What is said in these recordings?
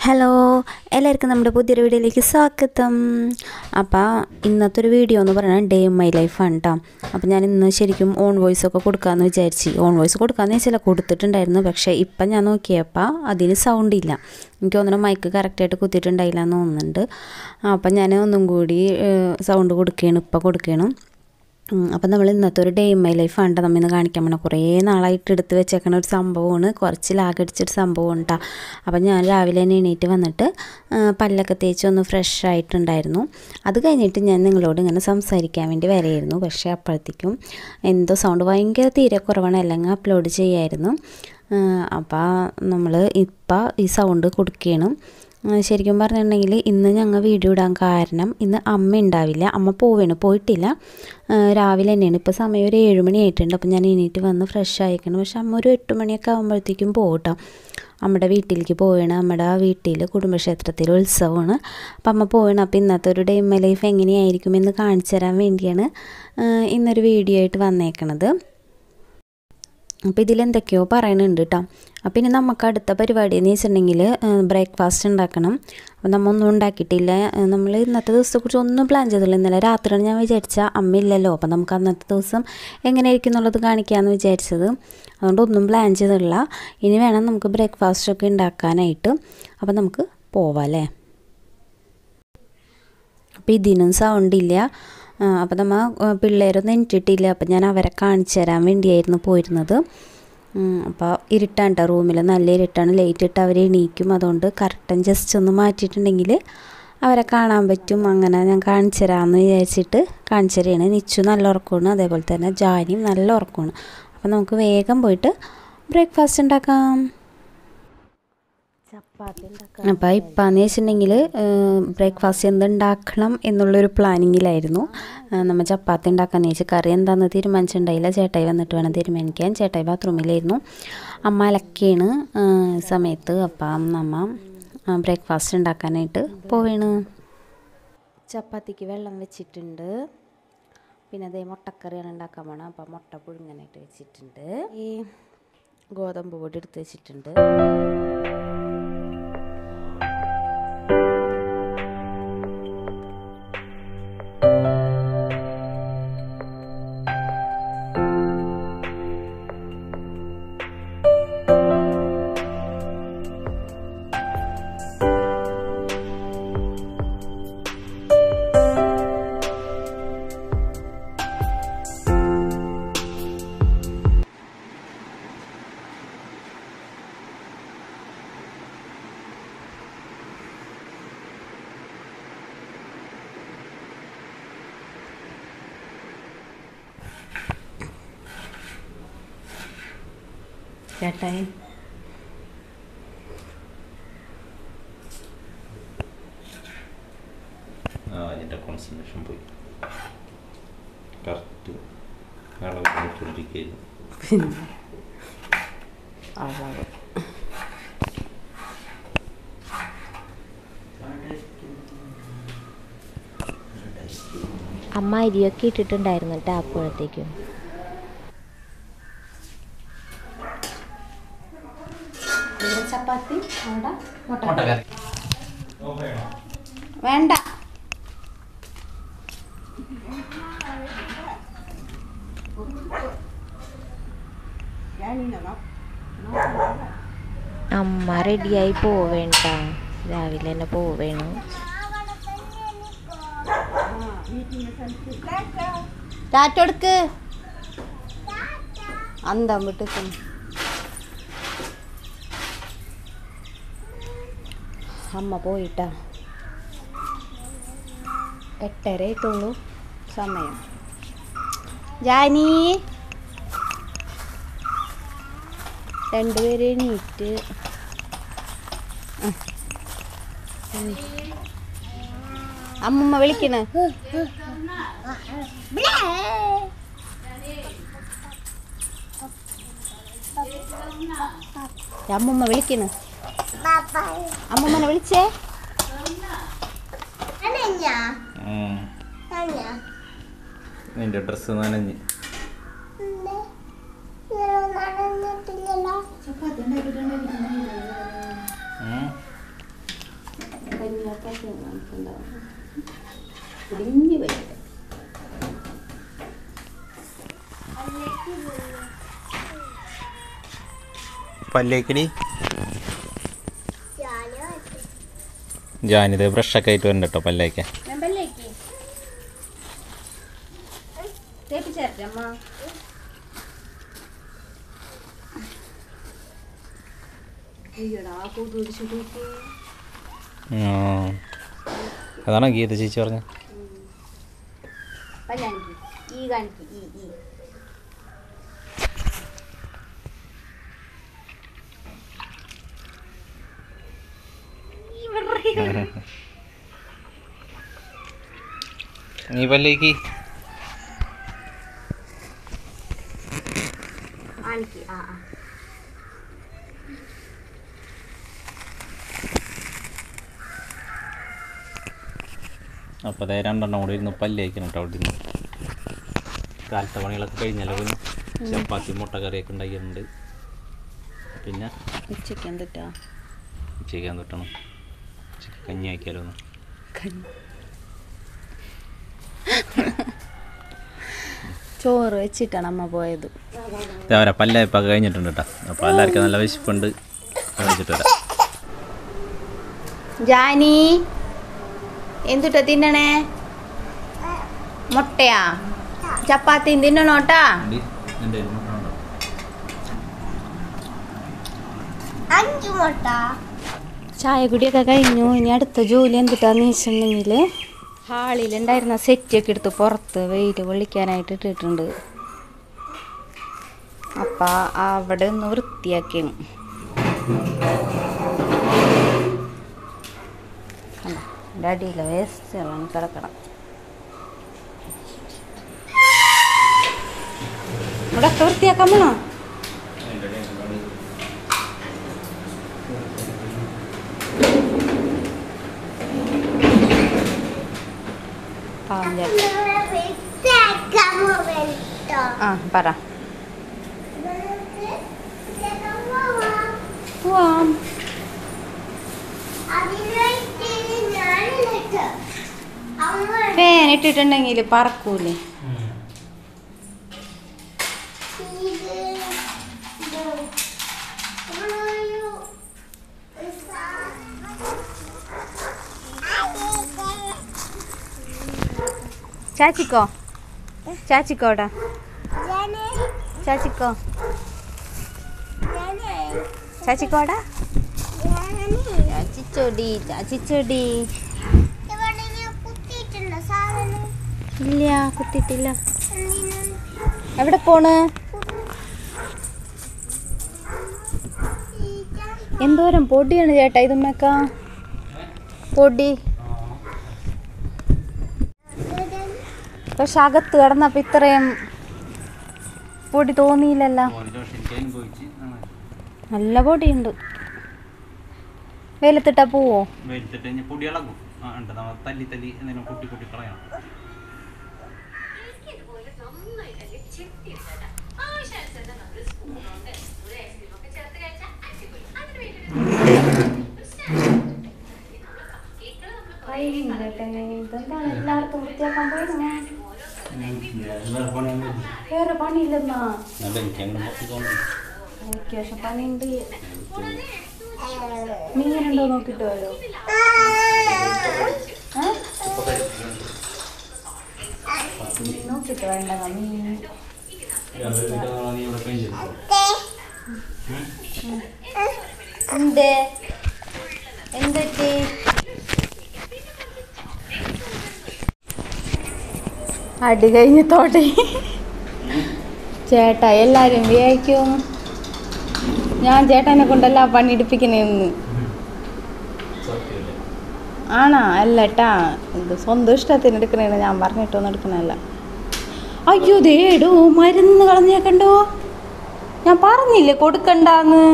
Hello എല്ലാവർക്കും നമ്മുടെ പുതിയൊരു വീഡിയോയിലേക്ക് സ്വാഗതം. അപ്പോൾ ഇന്നത്തെ ഒരു വീഡിയോ എന്ന് പറയുന്നത് ഡേ ഇൻ മൈ ലൈഫാണ് കേട്ടോ. അപ്പോൾ ഞാൻ ഇന്ന് ശരിക്കും ഓൺ വോയിസ് ഒക്കെ കൊടുക്കാമെന്ന് വിചാരിച്ചു. ഓൺ വോയിസ് കൊടുക്കാമെന്ന് വെച്ചാൽ കൊടുത്തിട്ടുണ്ടായിരുന്നു, പക്ഷേ ഇപ്പം ഞാൻ നോക്കിയപ്പോൾ അതിന് സൗണ്ട് ഇല്ല. എനിക്ക് തോന്നുന്നു മൈക്ക് കറക്റ്റായിട്ട് കുത്തിയിട്ടുണ്ടായില്ല എന്ന് തോന്നുന്നുണ്ട്. അപ്പം ഞാൻ ഒന്നും കൂടി സൗണ്ട് കൊടുക്കുകയാണ്. അപ്പം നമ്മൾ ഇന്നത്തെ ഒരു ഡേ ഇൻ മൈ ലൈഫാണ് നമ്മൾ ഇന്ന് കാണിക്കാൻ പോകണം. കുറേ നാളായിട്ട് എടുത്ത് വെച്ചേക്കണ ഒരു സംഭവമാണ്, കുറച്ച് ലാഗടിച്ചൊരു സംഭവമാണ് കേട്ടോ. അപ്പം ഞാൻ രാവിലെ തന്നെ എണീറ്റ് വന്നിട്ട് പല്ലൊക്കെ തേച്ച് ഒന്ന് ഫ്രഷ് ആയിട്ടുണ്ടായിരുന്നു. അത് കഴിഞ്ഞിട്ട് ഞാൻ നിങ്ങളോട് ഇങ്ങനെ സംസാരിക്കാൻ വേണ്ടി വരെയായിരുന്നു. പക്ഷേ അപ്പോഴത്തേക്കും എന്തോ സൗണ്ട് ഭയങ്കര തീരെ കുറവാണ്, അല്ലെങ്കിൽ അപ്ലോഡ് ചെയ്യായിരുന്നു. അപ്പോൾ നമ്മൾ ഇപ്പം ഈ സൗണ്ട് കൊടുക്കുകയാണ്. ശരിക്കും പറഞ്ഞിട്ടുണ്ടെങ്കിൽ ഇന്ന് ഞങ്ങൾ വീഡിയോ ഇടാൻ കാരണം ഇന്ന് അമ്മ ഉണ്ടാവില്ല. അമ്മ പോയിട്ടില്ല. രാവിലെ തന്നെയാണ്. ഇപ്പോൾ സമയം ഒരു 7 മണി ആയിട്ടുണ്ട്. അപ്പോൾ ഞാൻ എണീറ്റ് വന്ന് ഫ്രഷ് ആയിക്കണം. പക്ഷെ അമ്മ ഒരു 8 മണിയൊക്കെ ആകുമ്പോഴത്തേക്കും പോകട്ടോ. അമ്മയുടെ വീട്ടിലേക്ക് പോവുകയാണ്. നമ്മുടെ വീട്ടിൽ കുടുംബക്ഷേത്രത്തിൽ ഉത്സവമാണ്. അപ്പം അമ്മ പോവുകയാണ്. അപ്പോൾ ഇന്നത്തെ ഒരു ഡേ ഇൻ മൈ ലൈഫ് എങ്ങനെയായിരിക്കും എന്ന് കാണിച്ചു തരാൻ വേണ്ടിയാണ് ഇന്നൊരു വീഡിയോ ആയിട്ട് വന്നേക്കണത്. അപ്പോൾ ഇതിലെന്തൊക്കെയോ പറയുന്നുണ്ട് കേട്ടോ. അപ്പോൾ ഇനി നമുക്ക് അടുത്ത പരിപാടി എന്ന് വെച്ചിട്ടുണ്ടെങ്കിൽ ബ്രേക്ക്ഫാസ്റ്റ് ഉണ്ടാക്കണം. അപ്പോൾ നമ്മൾ ഒന്നും ഉണ്ടാക്കിയിട്ടില്ല. നമ്മൾ ഇന്നത്തെ ദിവസത്തെക്കുറിച്ച് ഒന്നും പ്ലാൻ ചെയ്തില്ല. ഇന്നലെ രാത്രിയാണ് ഞാൻ വിചാരിച്ചാൽ അമ്മയില്ലല്ലോ, അപ്പോൾ നമുക്ക് അന്നത്തെ ദിവസം എങ്ങനെയായിരിക്കും എന്നുള്ളത് കാണിക്കാമെന്ന് വിചാരിച്ചത്. അതുകൊണ്ട് ഒന്നും പ്ലാൻ ചെയ്തിട്ടില്ല. ഇനി വേണം നമുക്ക് ബ്രേക്ക്ഫാസ്റ്റൊക്കെ ഉണ്ടാക്കാനായിട്ട്. അപ്പോൾ നമുക്ക് പോവാം അല്ലേ. അപ്പോൾ ഇതിനും സൗണ്ട് ഇല്ല. അപ്പോൾ നമ്മൾ പിള്ളേരൊന്നും എണീറ്റിട്ടില്ല. അപ്പോൾ ഞാൻ അവരെ കാണിച്ചു തരാൻ വേണ്ടിയായിരുന്നു പോയിരുന്നത്. അപ്പോൾ ഇരുട്ടാണ് കേട്ടോ, റൂമിൽ നല്ല ഇരുട്ടാണ്. ലൈറ്റ് ഇട്ട് അവർ എണീക്കും. അതുകൊണ്ട് കർട്ടൻ ജസ്റ്റ് ഒന്ന് മാറ്റിയിട്ടുണ്ടെങ്കിൽ അവരെ കാണാൻ പറ്റും. അങ്ങനെ ഞാൻ കാണിച്ചു തരാമെന്ന് വിചാരിച്ചിട്ട് കാണിച്ചു തരികയാണ്. നിച്ചു നല്ല ഉറക്കമാണ്, അതേപോലെ തന്നെ ജാനിയും നല്ല ഉറക്കമാണ്. അപ്പോൾ നമുക്ക് വേഗം പോയിട്ട് ബ്രേക്ക്ഫാസ്റ്റ് ഉണ്ടാക്കാം. അപ്പോൾ ഇപ്പോഴെന്ന് വെച്ചിട്ടുണ്ടെങ്കിൽ ബ്രേക്ക്ഫാസ്റ്റ് എന്തുണ്ടാക്കണം എന്നുള്ളൊരു പ്ലാനിങ്ങിലായിരുന്നു. നമ്മൾ ചപ്പാത്തി ഉണ്ടാക്കാമെന്ന് വെച്ചാൽ കറി എന്താണെന്ന് തീരുമാനിച്ചിട്ടുണ്ടായില്ല. ചേട്ടായി വന്നിട്ട് വേണം തീരുമാനിക്കാൻ. ചേട്ടായി ബാത്റൂമിലായിരുന്നു. അമ്മ അലക്കിയാണ് സമയത്ത്. അപ്പം നമ്മ ബ്രേക്ക്ഫാസ്റ്റ് ഉണ്ടാക്കാനായിട്ട് പോവുകയാണ്. ചപ്പാത്തിക്ക് വെള്ളം വെച്ചിട്ടുണ്ട്. പിന്നെ അതേ മുട്ടക്കറിയാണ് ഉണ്ടാക്കാൻ പോകണം. അപ്പം മുട്ട പുഴുങ്ങാനായിട്ട് വെച്ചിട്ടുണ്ട്. ഈ ഗോതമ്പ് പൊടി എടുത്ത് വെച്ചിട്ടുണ്ട്. ചേട്ടായി അതിൻ്റെ കോൺസെൻട്രേഷൻ പോയി. കറക്റ്റ് അളവിരിക്കുന്നു. അമ്മ അരിയൊക്കെ ഇട്ടിട്ടുണ്ടായിരുന്നു കേട്ടോ അപ്പോഴത്തേക്കും. ചപ്പാത്തി മുട്ടക്കറി വേണ്ട. അമ്മ റെഡിയായി പോവേണ്ട, രാവിലെ തന്നെ പോവേണു. ടാറ്റെടുക്ക് അന്തം വിട്ട്. അമ്മ പോയിട്ടാ 8:30 ആയിട്ടുള്ളൂ സമയം. ജാനി രണ്ടുപേരെ എണീറ്റ്. അമ്മമ്മ വിളിക്കണ. അമ്മമ്മ വിളിക്കണ. അമ്മമ്മനെ വിളിച്ചേ. നിന്റെ ഡ്രസ്സ് നനഞ്ഞ്. പല്ലേക്കടി ജാനിത് ബ്രഷൊക്കെ ആയിട്ട് വരണ്ട കേട്ടോ പല്ലേക്കാൻ. അതാണോ ഗീത ചേച്ചി പറഞ്ഞ? നീ പല്ലേക്ക് അപ്പോൾ അതേ 2 എണ്ണം കൂടി ഇരുന്ന് പല്ലേക്കണം കേട്ടോ. അവിടെ നിന്ന് കാലത്തെ പണികളൊക്കെ കഴിഞ്ഞാലോ. പിന്നെ ചപ്പാത്തി മുട്ടക്കറിയൊക്കെ ഉണ്ടാക്കിയിട്ടുണ്ട്. പിന്നെ ഉച്ചയ്ക്കാൻ തൊട്ടണം. കഞ്ഞി ആക്കിയാലോ ഒന്ന്. ചോറ് വെച്ചിട്ടാണ് അമ്മ പോയത്. അവരെ പല്ലയപ്പൊക്കെ കഴിഞ്ഞിട്ടുണ്ട് കേട്ടോ. അപ്പോൾ എല്ലാവർക്കും നല്ല വിശപ്പുണ്ട്. കഴിച്ചിട്ട് വരാം. ജാനി എന്തുട്ടാ തിന്നണേ? മുട്ടയാ? ചപ്പാത്തി തിന്നണോട്ടാ? ചായ കുടിയൊക്കെ കഴിഞ്ഞു. ഇനി അടുത്ത ജോലി എന്തിട്ടാന്ന് വെച്ചിട്ടുണ്ടെങ്കിൽ ഹാളിലുണ്ടായിരുന്ന സെറ്റൊക്കെ എടുത്ത് പുറത്ത് വെയിൽ പൊള്ളിക്കാനായിട്ട് ഇട്ടിട്ടുണ്ട്. അപ്പം അവിടെ ഒന്ന് വൃത്തിയാക്കിയാണ്. എൻ്റെ അടിയിൽ വേസ്റ്റ് വാങ്ങി കിടക്കണം. ഇവിടെ ഒക്കെ വൃത്തിയാക്കാൻ വേണോ? ആ പറ. പോവാം. ഫാൻ ഇട്ടിട്ടുണ്ടെങ്കിൽ പറക്കൂലേ? ചാച്ചിക്കോ ചാച്ചിക്കോടാ ചാച്ചിക്കോ ചാച്ചിക്കോടാ ചാച്ചിച്ചൊടി ചാച്ചിച്ചൊടി. ഇല്ല കുത്തിയിട്ടില്ല. എവിടെ പോണ്? എന്തോരം പൊടിയാണ് ചേട്ടാ ഇതുമ്മക്ക പൊടി. പക്ഷെ അകത്ത് കിടന്നപ്പോൾ ഇത്രയും പൊടി തോന്നിയില്ലല്ലോ. നല്ല പൊടിയുണ്ട്. വെയിലത്തിട്ടാ പോവോ? ഇതെന്താണ് എല്ലായിടത്തും വൃത്തിയാക്കാൻ പോയത്? വേറെ പണിയില്ലെന്നാ? എനിക്ക് പക്ഷെ പണിയുണ്ട്. മീനുണ്ടോ നോക്കിട്ട് വരോ? നോക്കിട്ട് വേണ്ട മീൻ. എന്ത് എന്തൊക്കെ അടി കഴിഞ്ഞത്തോട്ടെ ചേട്ടാ എല്ലാവരും വിചാരിക്കും ഞാൻ ചേട്ടനെ കൊണ്ടല്ല പണിയെടുപ്പിക്കണേന്ന്. ആണോ? അല്ലട്ടാ, ഇത് സ്വന്തം ഇഷ്ടത്തിന് എടുക്കണേന്ന് ഞാൻ പറഞ്ഞിട്ടൊന്നും എടുക്കണല്ല. അയ്യോ ദേടോ മരുന്ന് കളഞ്ഞേക്കണ്ടോ? ഞാൻ പറഞ്ഞില്ലേ കൊടുക്കണ്ടാന്ന്.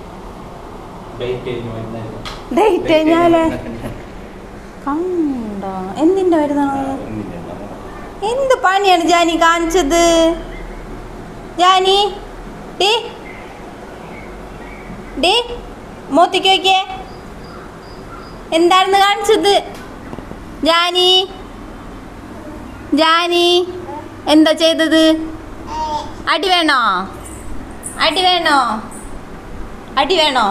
ഡേറ്റ് കഴിഞ്ഞാലേ കണ്ടോ എന്തിൻ്റെ മരുന്നാണ്? എന്ത് പണിയാണ് ജാനി കാണിച്ചത്? ജാനി ഡേ ഡേ മോത്തിക്ക് വയ്ക്കേ എന്താണെന്ന് കാണിച്ചത്? ജാനി ജാനി എന്താ ചെയ്തത്? അടി വേണോ? അടി വേണോ? അടി വേണോ?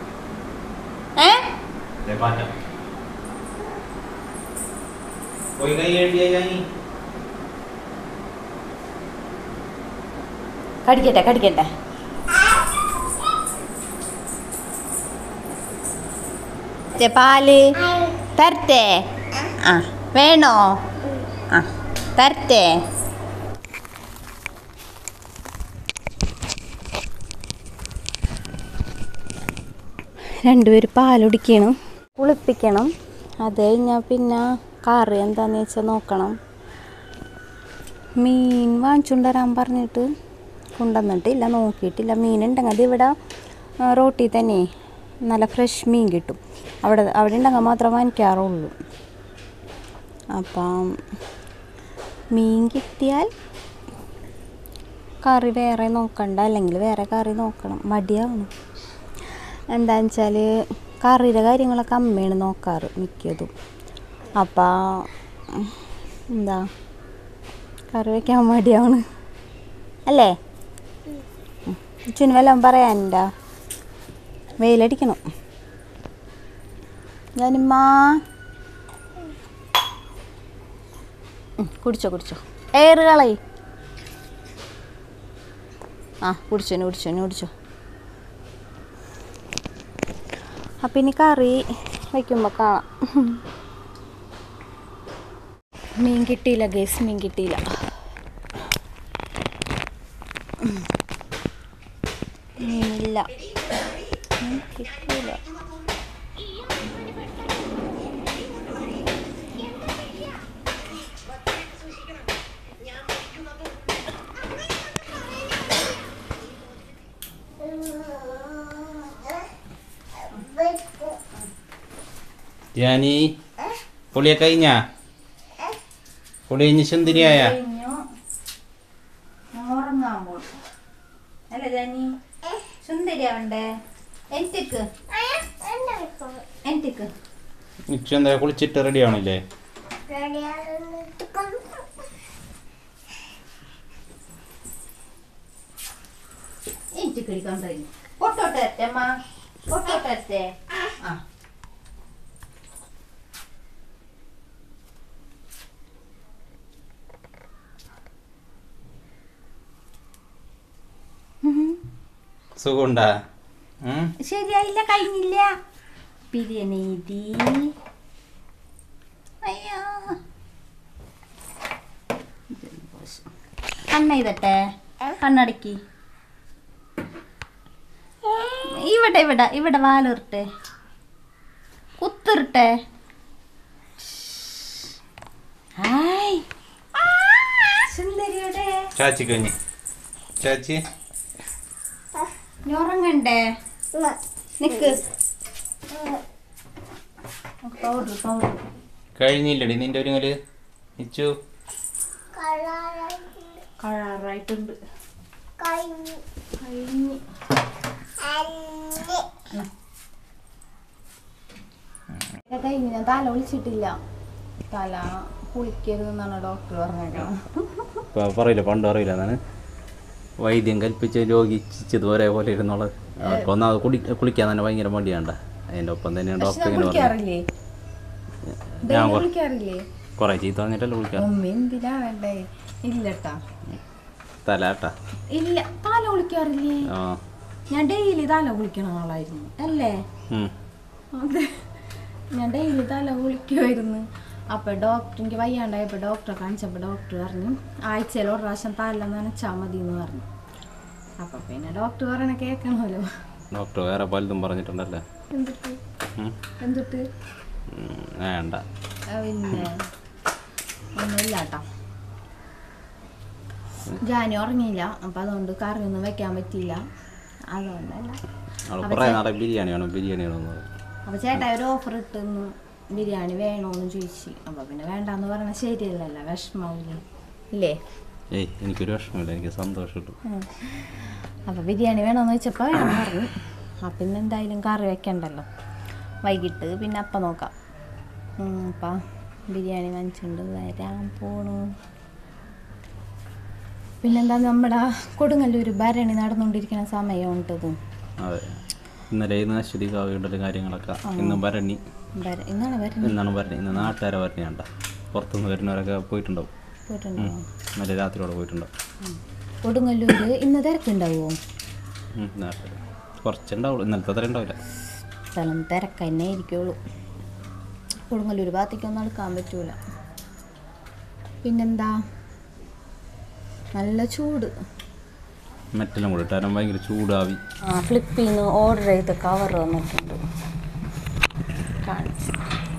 കടിക്കട്ടെ കടിക്കട്ടെ. പാല് തരട്ടെ? ആ വേണോ? ആ തരട്ടെ? രണ്ടുപേര് പാലുടിക്കണം, കുളിപ്പിക്കണം. അത് കഴിഞ്ഞാൽ പിന്നെ കറി എന്താണെന്ന് വെച്ചാൽ നോക്കണം. മീൻ വാങ്ങിച്ചുകൊണ്ട് വരാൻ പറഞ്ഞിട്ട് കൊണ്ടുവന്നിട്ടില്ല, നോക്കിയിട്ടില്ല. മീനുണ്ടെങ്കിൽ അത് ഇവിടെ റോട്ടിൽ തന്നെ നല്ല ഫ്രഷ് മീൻ കിട്ടും. അവിടെ ഉണ്ടെങ്കിൽ മാത്രമേ വാങ്ങിക്കാറുള്ളൂ. അപ്പം മീൻ കിട്ടിയാൽ കറി വേറെ നോക്കണ്ട, അല്ലെങ്കിൽ വേറെ കറി നോക്കണം. മടിയാവണം. എന്താണെന്ന് വെച്ചാൽ കറിയുടെ കാര്യങ്ങളൊക്കെ അമ്മയാണ് നോക്കാറ് മിക്കതും. അപ്പം എന്താ കറി വയ്ക്കാൻ മടിയാണ് അല്ലേ? ചുന് വല്ലതും പറയാനുണ്ടോ? വെയിലടിക്കണം. ഞാനിമ്മ കുടിച്ചോ കുടിച്ചോ, എയർ കളയി. ആ കുടിച്ചോന് കുടിച്ചോന് കുടിച്ചോ. അപ്പം ഇനി കറി വയ്ക്കുമ്പോൾ കാണാം. മീൻ കിട്ടിയില്ല ഗൈസ്, മീൻ കിട്ടിയില്ല. മീനില്ല, കിട്ടിയില്ല. ജാനി കുളിയൊക്കെ കഴിഞ്ഞാ? കുളി കഴിഞ്ഞ് സുന്ദരിയായ? ഉറങ്ങാൻ പോകും അല്ലേ ജാനി? സുന്ദരിയാവണ്ടേ? എനിക്ക് എന്താ കുളിച്ചിട്ട് റെഡി ആവണില്ലേ? എനിക്ക് കഴിക്കാൻ കഴിഞ്ഞു. പൊട്ടോട്ടെ അമ്മ, പൊട്ടോട്ടെ. ആ സുഖമുണ്ടാ? ശരിയായില്ല, കഴിഞ്ഞില്ല. ബിരിയാണി അയ്യോ കണ്ണെയ്തട്ടെ, കണ്ണടക്കി. ഇവിടെ ഇവിടെ ഇവിടെ വാലുരുട്ടെ, കുത്തുരുട്ടെ. ഹായ് സുന്ദരിയുടെ ചാച്ചി കഴിഞ്ഞ്. ചാച്ചി ഉറങ്ങണ്ടേ? നിക്ക് കഴിഞ്ഞില്ലടി നിന്റെ ഒരുങ്ങല്? ഇച്ചു കളറായിട്ടുണ്ട്. കഴിഞ്ഞ് കഴിഞ്ഞ് ഞാൻ തല ഒളിച്ചിട്ടില്ല. തല കുളിക്കരുതെന്നാണ് ഡോക്ടർ പറഞ്ഞേക്കണം. പറയില്ല, പണ്ട് അറിയില്ല. എന്നാണ് വൈദ്യം കൽപ്പിച്ച് രോഗിച്ചത് ഒരേപോലെ ഇരുന്നുള്ളത്. അവർക്കൊന്നാമത് കുളിക്കാൻ തന്നെ ഭയങ്കര മടിയാണ്ട. അതിൻ്റെ ഒപ്പം തന്നെയാണ് ഡോക്ടർ ഇങ്ങനെ പറഞ്ഞത്. ഞാൻ കുറേ ചീത്ത പറഞ്ഞിട്ടല്ലേ കുളിക്കാറ്. ഇല്ലട്ടാ തലാട്ടാ ഇല്ല, തല കുളിക്കാറില്ലേ? ഞാൻ ഡെയിലി തല കുളിക്കണ ആളായിരുന്നു അല്ലേ? അതെ, ഞാൻ ഡെയിലി തല കുളിക്കുമായിരുന്നു. അപ്പോൾ ഡോക്ടർ എനിക്ക് വയ്യാണ്ടായപ്പോൾ ഡോക്ടറെ കാണിച്ചപ്പോൾ ഡോക്ടർ പറഞ്ഞു ആഴ്ചയിൽ ഒരു പ്രാവശ്യം തല നനച്ചാൽ മതി എന്ന് പറഞ്ഞു. അപ്പം പിന്നെ ഡോക്ടർ പറയണ കേൾക്കണമല്ലോ. ഡോക്ടർ വേറെ പലതും പറഞ്ഞിട്ടുണ്ടല്ലേ? എന്തിട്ട് വേണ്ട, പിന്നെ ഒന്നുമില്ല കേട്ടോ. ജാനി ഉറങ്ങിയില്ല, അപ്പം അതുകൊണ്ട് കറിയൊന്നും വെക്കാൻ പറ്റിയില്ല. അതുകൊണ്ടല്ല. ബിരിയാണി വേണം. അപ്പോൾ ചേട്ടാ ഒരു ഓഫർ ഇട്ടെന്ന് ബിരിയാണി വേണോന്ന് ചോദിച്ചു. അപ്പോൾ പിന്നെ വേണ്ടാന്ന് പറഞ്ഞാൽ ശരിയല്ലല്ലോ, വിഷമാവില്ലേ ഇല്ലേ? ഏയ് എനിക്കൊരു വിഷമമില്ല, എനിക്ക് സന്തോഷമുള്ളൂ. അപ്പോൾ ബിരിയാണി വേണമെന്ന് വെച്ചപ്പോൾ വേണം പറഞ്ഞു. അപ്പം പിന്നെ എന്തായാലും കറി വെക്കണ്ടല്ലോ. വൈകിട്ട് പിന്നെ അപ്പം നോക്കാം. അപ്പം ബിരിയാണി വാങ്ങിച്ചുകൊണ്ട് വരാൻ പോണു. പിന്നെന്താ നമ്മുടെ കൊടുങ്ങല്ലൂർ ഭരണി നടന്നുകൊണ്ടിരിക്കുന്ന സമയമുണ്ടത്. അതെ, ഇന്നലെ അശ്വതി കാവ്യയുടെ കാര്യങ്ങളൊക്കെ ഇന്നും ഭരണി. ഇന്നാണ് ഭരണി. ഇന്ന് നാട്ടുകാരെ ഭരണിയാണ്ട. പുറത്തുനിന്ന് വരുന്നവരൊക്കെ പോയിട്ടുണ്ടാവും. ഇന്നലെ രാത്രിയോടെ പോയിട്ടുണ്ടാവും. കൊടുങ്ങല്ലൂർ ഇന്ന് തിരക്കുണ്ടാവുമോ? കുറച്ചുണ്ടാവുള്ളൂ, ഇന്നലത്തെ അത്ര ഉണ്ടാവില്ല. സ്ഥലം തിരക്ക് തന്നെ ആയിരിക്കുള്ളൂ. കൊടുങ്ങല്ലൂർ ഭാഗത്തേക്കൊന്നും നടക്കാൻ പറ്റൂല. പിന്നെന്താ, നല്ല ചൂട്. മെറ്റലും കൂടി ഇട്ടാലും ഭയങ്കര ചൂടാവി. ഫ്ലിപ്പിൽ നിന്ന് ഓർഡർ ചെയ്ത് കവർ വന്നിട്ടുണ്ട്. കാണിച്ചു.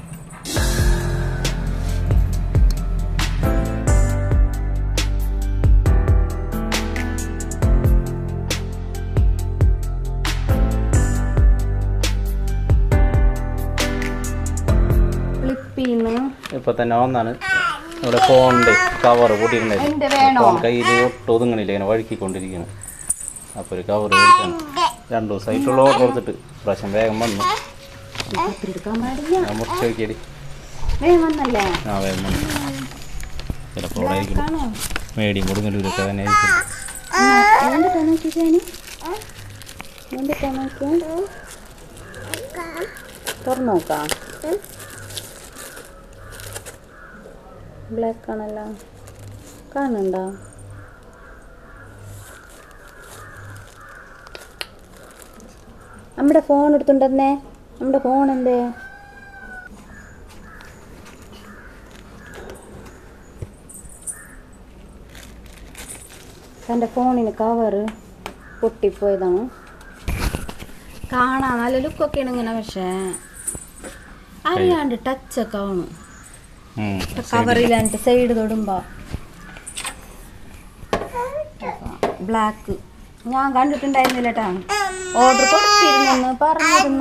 ഫ്ലിപ്പിൽ നിന്ന് ഇപ്പൊ തന്നെ ഒന്നാണ് ഇവിടെ ഫോണിൻ്റെ കവർ കൂട്ടിയിട്ടുണ്ടായിരുന്നു. ഫോൺ കയ്യിൽ ഒതുങ്ങണില്ല, ഇങ്ങനെ വഴുക്കിക്കൊണ്ടിരിക്കുകയാണ്. അപ്പോൾ ഒരു കവർ മേടിച്ചാണ്. 2 ദിവസമായിട്ടുള്ള ഓർഡർ കൊടുത്തിട്ട് പ്രാവശ്യം വേഗം വന്നു. മുറിച്ച് നോക്കിയടി. വേഗം വന്നു. ചിലപ്പോൾ അവിടെ ആയിരിക്കും മേടിയും കൊടുങ്ങല്ലൂരൊക്കെ തന്നെ ആയിരിക്കും. തുറന്നു നോക്കാം. ബ്ലാക്ക് ആണല്ലോ, കാണുന്നുണ്ടോ? നമ്മുടെ ഫോൺ എടുത്തുണ്ടെന്നേ. നമ്മുടെ ഫോൺ എന്തേ? എൻ്റെ ഫോണിന് കവറ് പൊട്ടിപ്പോയതാണ്. കാണാൻ നല്ല ലുക്കൊക്കെയാണ് ഇങ്ങനെ, പക്ഷേ അറിയാണ്ട് ടച്ചൊക്കെ ആവണം. കവറിലാണ്ട് സൈഡ് തൊടുമ്പോ ബ്ലാക്ക് ഞാൻ കണ്ടിട്ടുണ്ടായിരുന്നില്ല കേട്ടാ. ഓർഡർ കൊടുത്തിരുന്നെന്ന് പറഞ്ഞിരുന്നു.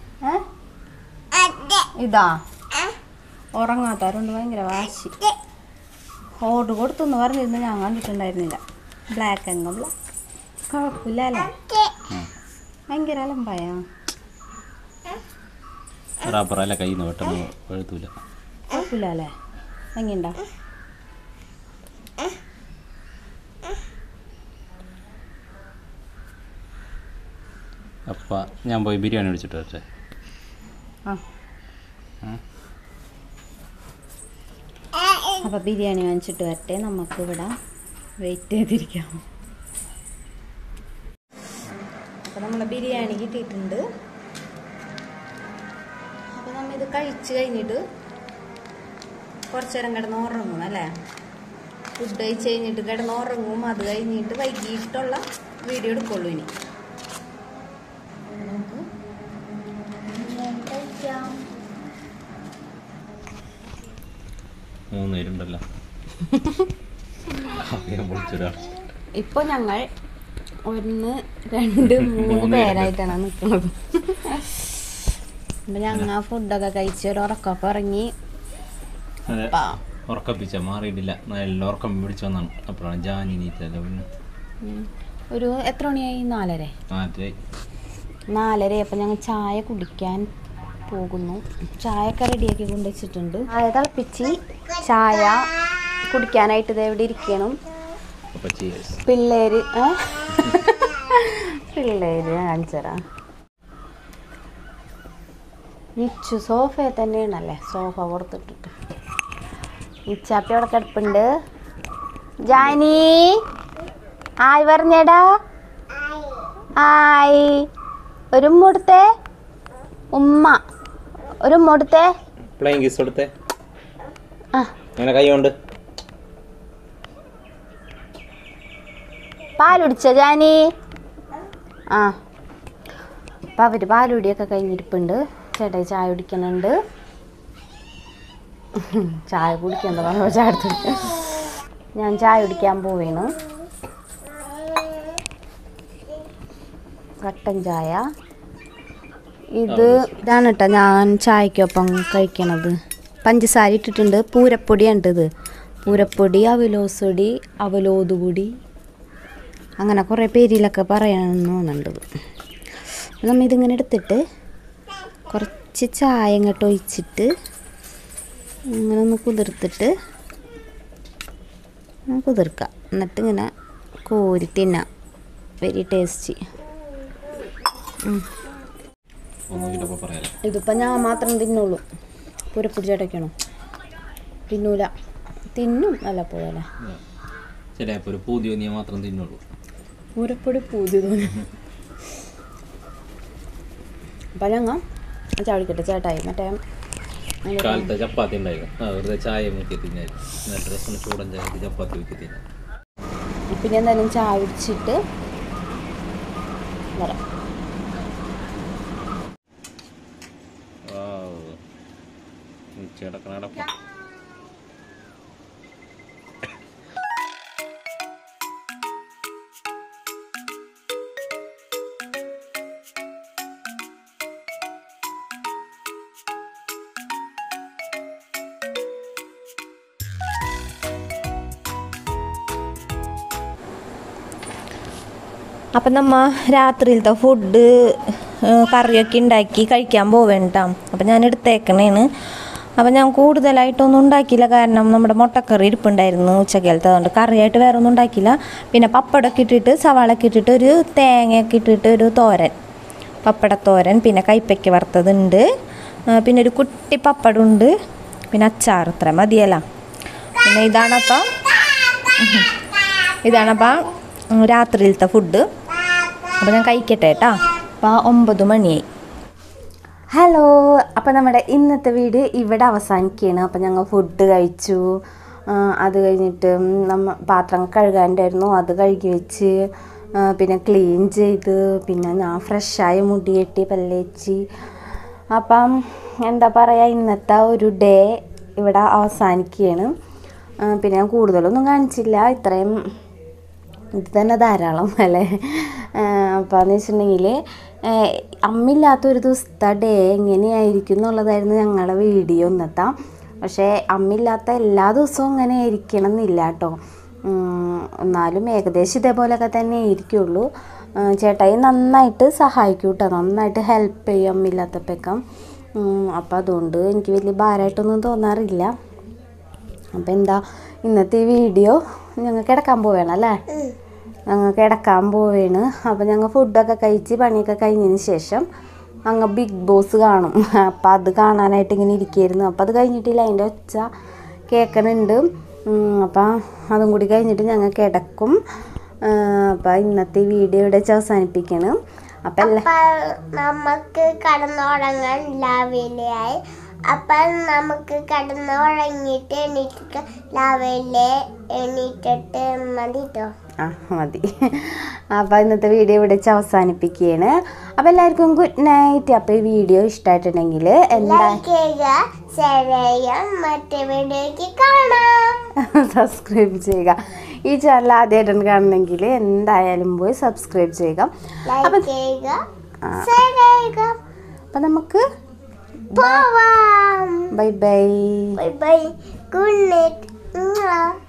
ഇതാ ഉറങ്ങാത്തവരുണ്ട്, ഭയങ്കര വാശി. ഓർഡർ കൊടുത്തെന്ന് പറഞ്ഞിരുന്നു, ഞാൻ കണ്ടിട്ടുണ്ടായിരുന്നില്ല. ബ്ലാക്ക് എങ്ങോ ബ്ലാക്ക് കുഴപ്പമില്ല അല്ലേ? ഭയങ്കര അലമ്പായ റബ്ബറല്ല കയ്യിൽ നിന്ന് പെട്ടെന്ന് എഴുത്തൂല. കുഴപ്പമില്ല അല്ലേ? എങ്ങനെയുണ്ടോ? അപ്പം ഞാൻ പോയി ബിരിയാണി മേടിച്ചിട്ട് വരട്ടെ. അപ്പം ബിരിയാണി വാങ്ങിച്ചിട്ട് വരട്ടെ. നമുക്കിവിടെ വെയിറ്റ് ചെയ്തിരിക്കാം. അപ്പം നമ്മളെ ബിരിയാണി കിട്ടിയിട്ടുണ്ട്. അപ്പം നമ്മൾ ഇത് കഴിച്ച് കഴിഞ്ഞിട്ട് കുറച്ച് നേരം കിടന്ന് ഉറങ്ങും അല്ലേ? ഫുഡ് കഴിച്ച് കഴിഞ്ഞിട്ട് കിടന്ന് ഉറങ്ങും. അത് കഴിഞ്ഞിട്ട് വൈകിട്ടുള്ള വീഡിയോ എടുക്കുള്ളൂ. ഇനി നമുക്ക് കഴിക്കാം. 3 പേരുണ്ടല്ലോ. ഇപ്പൊ ഞങ്ങൾ 1, 2, 3 പേരായിട്ടാണ് നിൽക്കുന്നത്. അപ്പൊ ഞങ്ങൾ ഫുഡൊക്കെ കഴിച്ച് ഒരു ഉറക്കമൊക്കെ ഇറങ്ങി. ഉറക്കപ്പിച്ച മാറിയിട്ടില്ല, നല്ല ഉറക്കം പിടിച്ചു വന്നാണ്. അപ്പോഴാണ് ജാനി നീറ്റല്ല. പിന്നെ ഒരു എത്ര മണിയായി? 4:30. അപ്പം ഞങ്ങൾ ചായ കുടിക്കാൻ പോകുന്നു. ചായയൊക്കെ റെഡിയാക്കി കൊണ്ടുവച്ചിട്ടുണ്ട്. ചായ തിളപ്പിച്ച് ചായ കുടിക്കാനായിട്ട് ഇത് എവിടെ ഇരിക്കണം. പിള്ളേര് കാണിച്ചറാ. നിച്ചു സോഫയെ തന്നെയാണല്ലേ, സോഫ കൊടുത്തിട്ടിട്ട്. നിച്ചാപ്പി അവിടെ കിടപ്പുണ്ട്. ജാനി ആയി പറഞ്ഞേടാ. ആയി ഒരു ഉമ്മ കൊടുത്തേ. ഉമ്മ ഒരു ഉമ്മ കൊടുത്തേ. ഫ്ലൈങ് കിസ് കൊടുത്തേ. അങ്ങനെ കൈ കൊണ്ട് പാലുടിച്ച ജാനി. അപ്പം അവർ പാലുടിയൊക്കെ കഴിഞ്ഞിരിപ്പുണ്ട്. ചേട്ടായി ചായ കുടിക്കുന്നുണ്ട്. ചായ കുടിക്കാൻ പറഞ്ഞ ചായ എടുത്തിട്ട് ഞാൻ ചായ കുടിക്കാൻ പോവേണ്. കട്ടൻ ചായ. ഇതാണ് കേട്ടോ ഞാൻ ചായക്കൊപ്പം കഴിക്കണത്. പഞ്ചസാര ഇട്ടിട്ടുണ്ട്. പൂരപ്പൊടിയാണ് ഇത്. പൂരപ്പൊടി, അവലോസൊടി, അവലോതുപൊടി, അങ്ങനെ കുറേ പേരിലൊക്കെ പറയണമെന്ന് തോന്നുന്നുണ്ട്. നമ്മൾ ഇതിങ്ങനെ എടുത്തിട്ട് കുറച്ച് ചായ ഇങ്ങോട്ട് ഒഴിച്ചിട്ട് ഇങ്ങനെ ഒന്ന് കുതിർത്തിട്ട് കുതിർക്കുക. എന്നിട്ട് ഇങ്ങനെ കോരി തിന്നാം. Very tasty. ഇതിപ്പോൾ ഞാൻ മാത്രം തിന്നുള്ളൂ. പുരപ്പിടിച്ചടയ്ക്കണോ? തിന്നൂല. തിന്നും അല്ല പോയല്ലേ. മാത്രം തിന്നുള്ളൂ. പൂരപ്പൊടി പൂതി തോന്നി. അപ്പം ഞങ്ങൾ ചാടിക്കട്ടെ ചേട്ടായി. മറ്റേ കാലത്തെ ചപ്പാത്തി ഉണ്ടായിരുന്നു, വെറുതെ ചായ മുക്കി തിന്നായിരുന്നു. ചൂടൻ ചായക്ക് ചപ്പാത്തി മുക്കി തിന്നാം. പിന്നെ എന്തായാലും ചായ കുടിച്ചിട്ട് വരാം. അപ്പം നമ്മ രാത്രിയിലത്തെ ഫുഡ് കറിയൊക്കെ ഉണ്ടാക്കി കഴിക്കാൻ പോവേണ്ട. അപ്പം ഞാൻ എടുത്തേക്കണേന്ന്. അപ്പം ഞാൻ കൂടുതലായിട്ടൊന്നും ഉണ്ടാക്കിയില്ല, കാരണം നമ്മുടെ മുട്ടക്കറി ഇരിപ്പുണ്ടായിരുന്നു ഉച്ചക്കാലത്ത്. അതുകൊണ്ട് കറിയായിട്ട് വേറെ ഒന്നും ഉണ്ടാക്കിയില്ല. പിന്നെ പപ്പടമൊക്കെ ഇട്ടിട്ട് സവാളൊക്കെ ഇട്ടിട്ട് ഒരു തേങ്ങയൊക്കെ ഇട്ടിട്ട് ഒരു തോരൻ, പപ്പടത്തോരൻ. പിന്നെ കൈപ്പയ്ക്ക വറുത്തതുണ്ട്, പിന്നെ ഒരു കുട്ടി പപ്പടമുണ്ട്, പിന്നെ അച്ചാർ. ഇത്ര മതിയല്ല. പിന്നെ ഇതാണപ്പം രാത്രിയിലത്തെ ഫുഡ്. അപ്പോൾ ഞാൻ കഴിക്കട്ടെ കേട്ടോ. അപ്പോൾ 9 മണിയായി. ഹലോ, അപ്പോൾ നമ്മുടെ ഇന്നത്തെ വീഡിയോ ഇവിടെ അവസാനിക്കുകയാണ്. അപ്പോൾ ഞങ്ങൾ ഫുഡ് കഴിച്ചു. അത് കഴിഞ്ഞിട്ട് പാത്രം കഴുകാനുണ്ടായിരുന്നു, അത് കഴുകി വെച്ച് പിന്നെ ക്ലീൻ ചെയ്ത്, പിന്നെ ഞാൻ ഫ്രഷായി മുടി കെട്ടി പല്ലേച്ച്. അപ്പം എന്താ പറയുക, ഇന്നത്തെ ഒരു ഡേ ഇവിടെ അവസാനിക്കുകയാണ്. പിന്നെ ഞാൻ കൂടുതലൊന്നും കാണിച്ചില്ല, ഇത്രയും ഇത് തന്നെ ധാരാളം അല്ലേ. അപ്പോൾ എന്ന് വെച്ചിട്ടുണ്ടെങ്കിൽ അമ്മില്ലാത്തൊരു ദിവസത്തെ ഡേ എങ്ങനെയായിരിക്കും എന്നുള്ളതായിരുന്നു ഞങ്ങളുടെ വീഡിയോ ഇന്നത്തെ. പക്ഷേ അമ്മില്ലാത്ത എല്ലാ ദിവസവും ഇങ്ങനെ ആയിരിക്കണം എന്നില്ല കേട്ടോ. എന്നാലും ഏകദേശം ഇതേപോലെയൊക്കെ തന്നെ ആയിരിക്കുള്ളൂ. ചേട്ടായി നന്നായിട്ട് സഹായിക്കും കേട്ടോ, നന്നായിട്ട് ഹെൽപ്പ് ചെയ്യും അമ്മില്ലാത്തപ്പോഴേക്കും. അപ്പോൾ അതുകൊണ്ട് എനിക്ക് വലിയ ഭാരമായിട്ടൊന്നും തോന്നാറില്ല. അപ്പോൾ എന്താ ഇന്നത്തെ ഈ വീഡിയോ, ഞങ്ങൾ കിടക്കാൻ പോവുകയാണ് അല്ലേ. ഞങ്ങൾ കിടക്കാൻ പോവുകയാണ്. അപ്പോൾ ഞങ്ങൾ ഫുഡൊക്കെ കഴിച്ച് പണിയൊക്കെ കഴിഞ്ഞതിന് ശേഷം അങ്ങ് ബിഗ് ബോസ് കാണും. അപ്പം അത് കാണാനായിട്ട് ഇങ്ങനെ ഇരിക്കുകയായിരുന്നു. അപ്പോൾ അത് കഴിഞ്ഞിട്ടില്ല, അതിൻ്റെ ഒച്ച കേൾക്കണുണ്ട്. അപ്പം അതും കൂടി കഴിഞ്ഞിട്ട് ഞങ്ങൾ കിടക്കും. അപ്പം ഇന്നത്തെ വീഡിയോ ഇവിടെ അവസാനിപ്പിക്കണം. അപ്പം നമുക്ക് കടന്നുറങ്ങാൻ രാവിലെയായി. അപ്പം നമുക്ക് കടന്നുറങ്ങിയിട്ട് രാവിലെ എണീറ്റിട്ട് മതി കേട്ടോ. മതി. അപ്പോൾ ഇന്നത്തെ വീഡിയോ ഇവിടെ അവസാനിപ്പിക്കുകയാണ്. അപ്പോൾ എല്ലാവർക്കും ഗുഡ് നൈറ്റ്. അപ്പോൾ ഈ വീഡിയോ ഇഷ്ടമായിട്ടുണ്ടെങ്കിൽ മറ്റേ വീഡിയോയ്ക്ക് കാണാം, സബ്സ്ക്രൈബ് ചെയ്യുക. ഈ ചാനൽ ആദ്യമായിട്ടാണ് കാണണമെങ്കിൽ എന്തായാലും പോയി സബ്സ്ക്രൈബ് ചെയ്യുക. അപ്പം നമുക്ക് പോവാം. Bye bye. Bye bye. Good night.